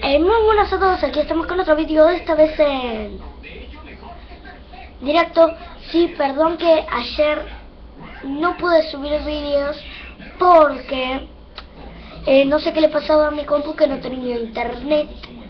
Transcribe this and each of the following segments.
Muy buenas a todos, aquí estamos con otro vídeo, esta vez en directo. Sí, perdón que ayer no pude subir vídeos porque no sé qué le pasaba a mi compu, que no tenía internet.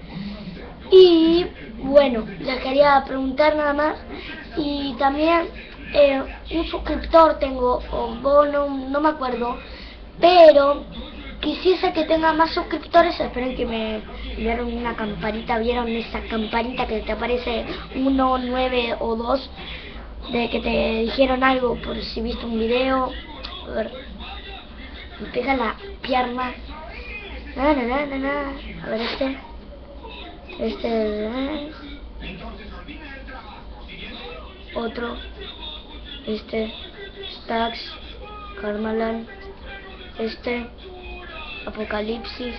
Y bueno, les quería preguntar nada más. Y también un suscriptor tengo, o bono, no me acuerdo, pero quisiese que tenga más suscriptores. Esperen que me dieron una campanita. ¿Vieron esa campanita que te aparece 1, 9 o 2? De que te dijeron algo por si viste un video. A ver, me pega la pierna. A ver, otro, Stax, Karmalan, Apocalipsis.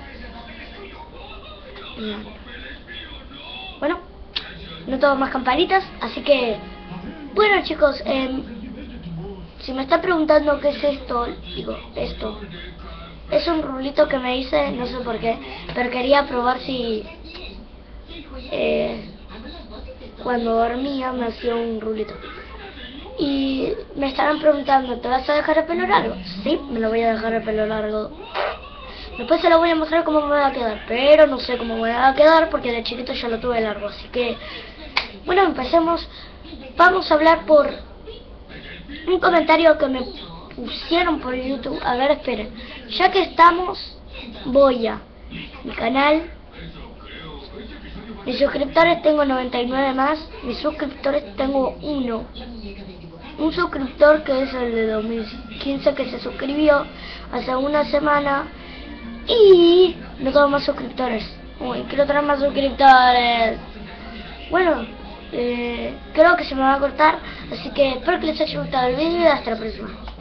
Bueno, no tengo más campanitas, así que bueno, chicos, si me están preguntando qué es esto, digo, esto es un rulito que me hice, no sé por qué, pero quería probar si cuando dormía me hacía un rulito. Y me estarán preguntando, ¿te vas a dejar el pelo largo? Sí, me lo voy a dejar el pelo largo. Después se lo voy a mostrar cómo me va a quedar, pero no sé cómo me va a quedar porque de chiquito ya lo tuve largo. Así que, bueno, empecemos. Vamos a hablar por un comentario que me pusieron por YouTube. A ver, esperen. Ya que estamos, voy a mi canal. Mis suscriptores tengo 99 más. Mis suscriptores tengo uno. Un suscriptor que es el de 2015, que se suscribió hace una semana. Y no tengo más suscriptores. Uy, quiero tener más suscriptores. Bueno, creo que se me va a cortar. Así que espero que les haya gustado el vídeo y hasta la próxima.